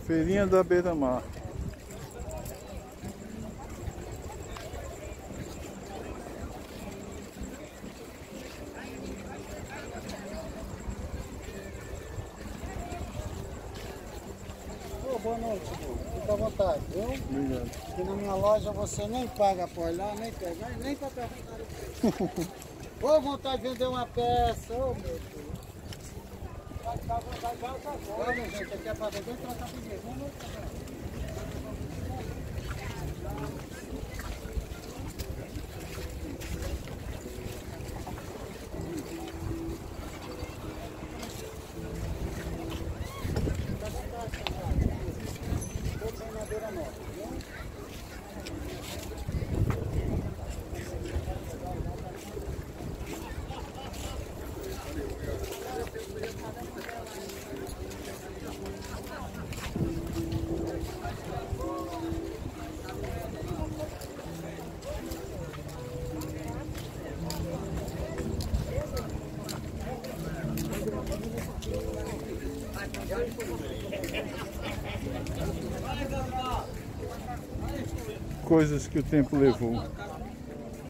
Feirinha da Beira-Mar. Boa noite, fica à vontade, viu? Obrigado. Aqui na minha loja você nem paga por olhar, nem pega, nem para perguntar o preço. Ô, vontade de vender uma peça, ô meu Deus. Olha, gente, aqui é para vender e trocar dinheiro. Vamos Coisas que o tempo levou.